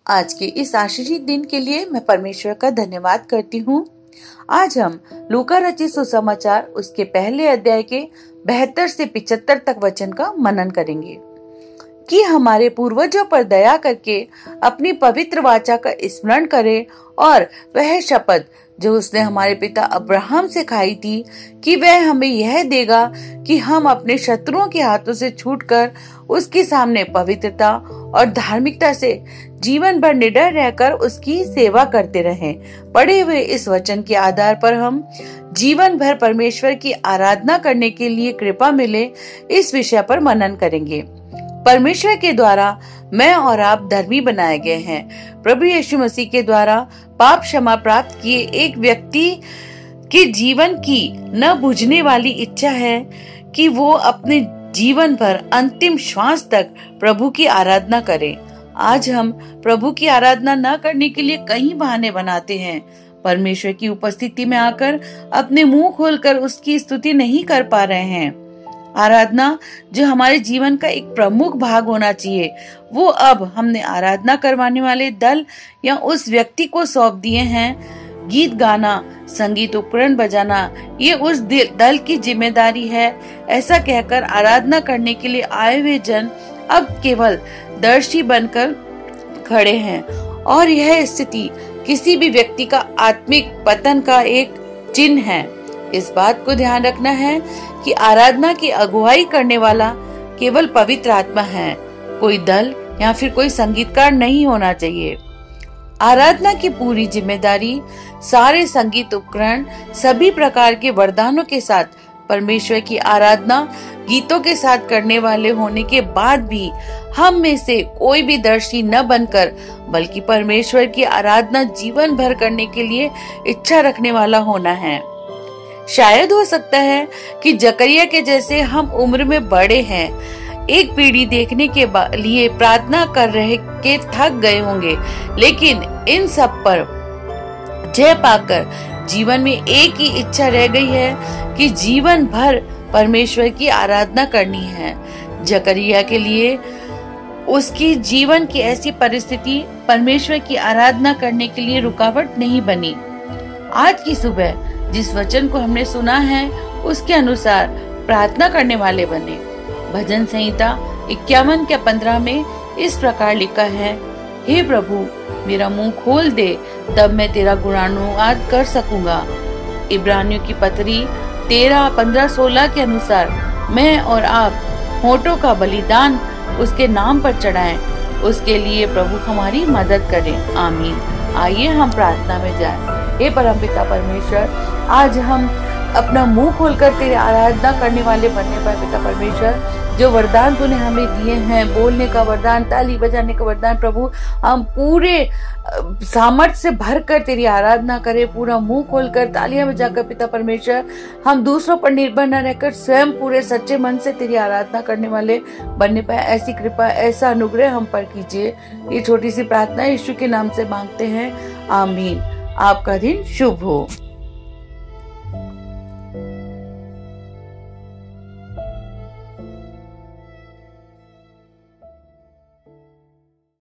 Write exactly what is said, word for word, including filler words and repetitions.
आज के इस आशीषित दिन के लिए मैं परमेश्वर का धन्यवाद करती हूँ। आज हम लूका रचित सुसमाचार उसके पहले अध्याय के बहत्तर से पिचहत्तर तक वचन का मनन करेंगे कि हमारे पूर्वजों पर दया करके अपनी पवित्र वाचा का स्मरण करे और वह शपथ जो उसने हमारे पिता अब्राहम से खाई थी कि वह हमें यह देगा कि हम अपने शत्रुओं के हाथों से छूटकर उसके सामने पवित्रता और धार्मिकता से जीवन भर निडर रहकर उसकी सेवा करते रहें। पढ़े हुए इस वचन के आधार पर हम जीवन भर परमेश्वर की आराधना करने के लिए कृपा मिले, इस विषय पर मनन करेंगे। परमेश्वर के द्वारा मैं और आप धर्मी बनाए गए हैं। प्रभु यीशु मसीह के द्वारा पाप क्षमा प्राप्त किए एक व्यक्ति के जीवन की न बुझने वाली इच्छा है कि वो अपने जीवन भर अंतिम श्वास तक प्रभु की आराधना करे। आज हम प्रभु की आराधना न करने के लिए कई बहाने बनाते हैं। परमेश्वर की उपस्थिति में आकर अपने मुंह खोलकर उसकी स्तुति नहीं कर पा रहे हैं। आराधना जो हमारे जीवन का एक प्रमुख भाग होना चाहिए, वो अब हमने आराधना करवाने वाले दल या उस व्यक्ति को सौंप दिए हैं। गीत गाना, संगीत उपकरण बजाना, ये उस दल की जिम्मेदारी है। ऐसा कहकर आराधना करने के लिए आए हुए जन अब केवल दर्शी बनकर खड़े हैं और यह स्थिति किसी भी व्यक्ति का आत्मिक पतन का एक चिन्ह है। इस बात को ध्यान रखना है कि आराधना की अगुवाई करने वाला केवल पवित्र आत्मा है, कोई दल या फिर कोई संगीतकार नहीं होना चाहिए। आराधना की पूरी जिम्मेदारी सारे संगीत उपकरण, सभी प्रकार के वरदानों के साथ परमेश्वर की आराधना गीतों के साथ करने वाले होने के बाद भी हम में से कोई भी दर्शी न बनकर, बल्कि परमेश्वर की आराधना जीवन भर करने के लिए इच्छा रखने वाला होना है। शायद हो सकता है कि जकरिया के जैसे हम उम्र में बड़े हैं, एक पीढ़ी देखने के लिए प्रार्थना कर रहे के थक गए होंगे, लेकिन इन सब पर जय पाकर जीवन में एक ही इच्छा रह गई है कि जीवन भर परमेश्वर की आराधना करनी है। जकरिया के लिए उसकी जीवन की ऐसी परिस्थिति परमेश्वर की आराधना करने के लिए रुकावट नहीं बनी। आज की सुबह जिस वचन को हमने सुना है उसके अनुसार प्रार्थना करने वाले बने। भजन संहिता इक्यावन के पंद्रह में इस प्रकार लिखा है, हे प्रभु मेरा मुंह खोल दे, तब मैं तेरा गुणानुवाद कर सकूंगा। इब्रानियों की पत्री तेरह पंद्रह सोलह के अनुसार मैं और आप होठों का बलिदान उसके नाम पर चढ़ाएं, उसके लिए प्रभु हमारी मदद करें। आमीन। आइए हम प्रार्थना में जाएं। हे परमपिता परमेश्वर, आज हम अपना मुंह खोलकर तेरी आराधना करने वाले बनने पाए। पिता परमेश्वर, जो वरदान तूने हमें दिए हैं, बोलने का वरदान, ताली बजाने का वरदान, प्रभु हम पूरे सामर्थ्य से भरकर तेरी आराधना करें, पूरा मुंह खोलकर तालियां बजाकर। पिता परमेश्वर, हम दूसरों पर निर्भर न रहकर स्वयं पूरे सच्चे मन से तेरी आराधना करने वाले बनने पाए। ऐसी कृपा, ऐसा अनुग्रह हम पर कीजिए। ये छोटी सी प्रार्थना यीशु के नाम से मांगते हैं। आमीन। आपका दिन शुभ हो।